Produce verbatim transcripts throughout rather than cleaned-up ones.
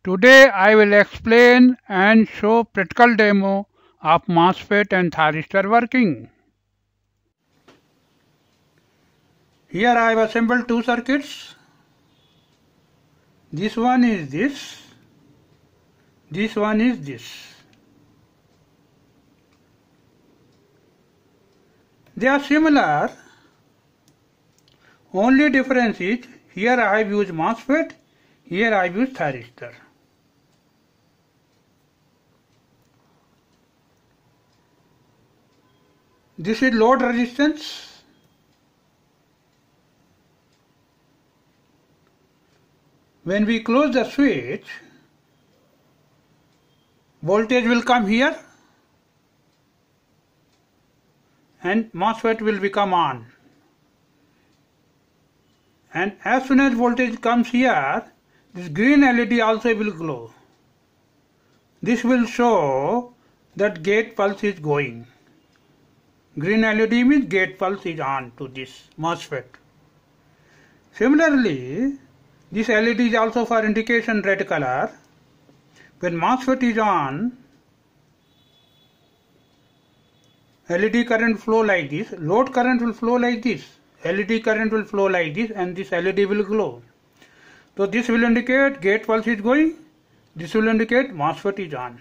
Today I will explain and show practical demo of Mosfet and Thyristor working. Here I have assembled two circuits. This one is this, this one is this. They are similar, only difference is here I have used Mosfet, here I have used Thyristor. This is load resistance. When we close the switch, voltage will come here and Mosfet will become on. And as soon as voltage comes here, this green L E D also will glow. This will show that gate pulse is going. Green L E D means gate pulse is on to this Mosfet. Similarly, this L E D is also for indication red color. When Mosfet is on, L E D current flow like this, load current will flow like this, L E D current will flow like this, and this L E D will glow. So this will indicate gate pulse is going, this will indicate Mosfet is on.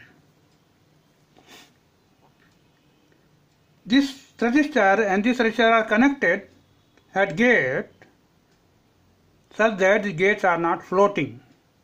This resistor and this resistor are connected at gate such that the gates are not floating.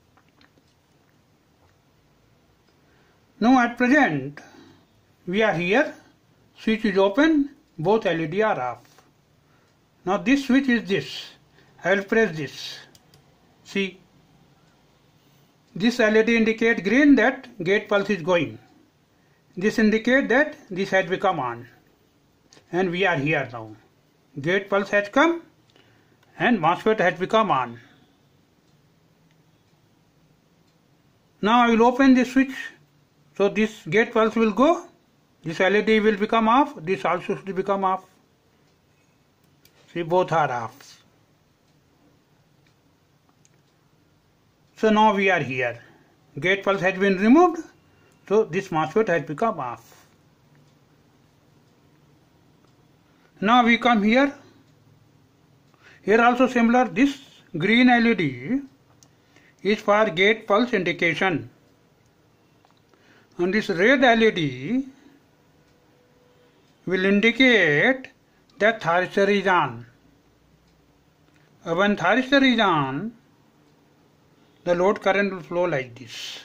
Now at present we are here, switch is open, both L E D are off. Now this switch is this, I will press this. See, this L E D indicate green that gate pulse is going. This indicate that this has become on. And we are here now. Gate pulse has come and Mosfet has become on. Now I will open this switch. So this gate pulse will go. This L E D will become off. This also should become off. See, both are off. So now we are here. Gate pulse has been removed. So this Mosfet has become off. Now we come here. Here also similar, this green L E D is for gate pulse indication. And this red L E D will indicate that Thyristor is on. When Thyristor is on, the load current will flow like this.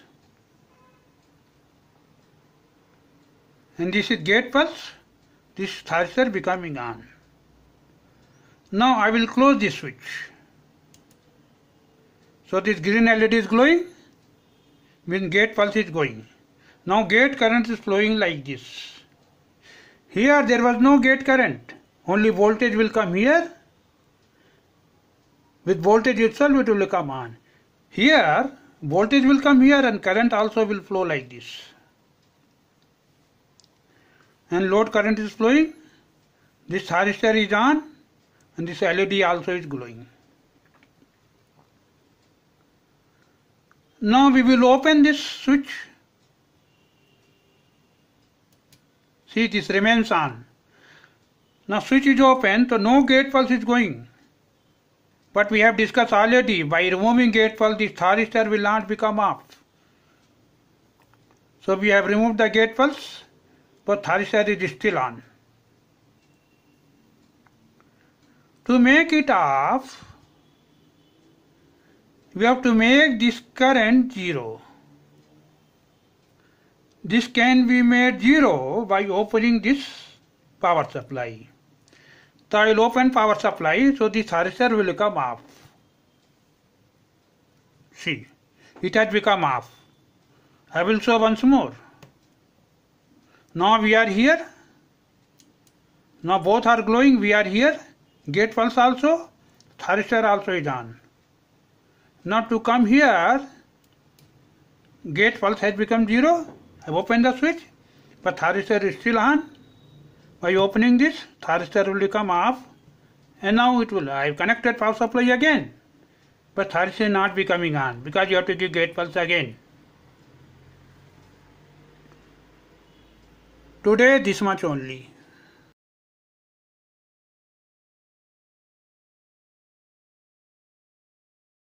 And this is gate pulse. This Thyristor becoming on. Now I will close this switch. So this green L E D is glowing, means gate pulse is going. Now gate current is flowing like this. Here there was no gate current, only voltage will come here. With voltage itself it will come on. Here voltage will come here and current also will flow like this. And load current is flowing, this Thyristor is on and this L E D also is glowing. Now we will open this switch. See, this remains on. Now switch is open, so no gate pulse is going. But we have discussed already, by removing gate pulse this Thyristor will not become off. So we have removed the gate pulse, but Thyristor is still on. To make it off, we have to make this current zero. This can be made zero by opening this power supply. So I will open power supply, so this Thyristor will come off. See, it has become off. I will show once more. Now we are here. Now both are glowing, we are here. Gate pulse also, Thyristor also is on. Now to come here, gate pulse has become zero. I have opened the switch, but Thyristor is still on. By opening this, Thyristor will become off, and now it will, I have connected power supply again, but Thyristor is not becoming on because you have to give gate pulse again. Today this much only.